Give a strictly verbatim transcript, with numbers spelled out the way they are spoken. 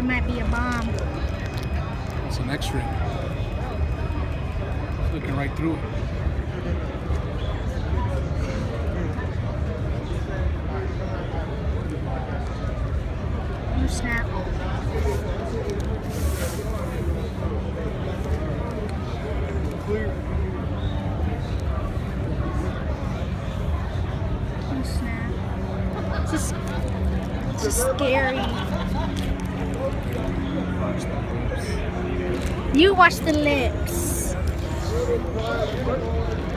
might be a bomb. It's an X-ray. It's looking right through it. You snap. Clear. You snap. It's just, it's just scary. You watch the lips.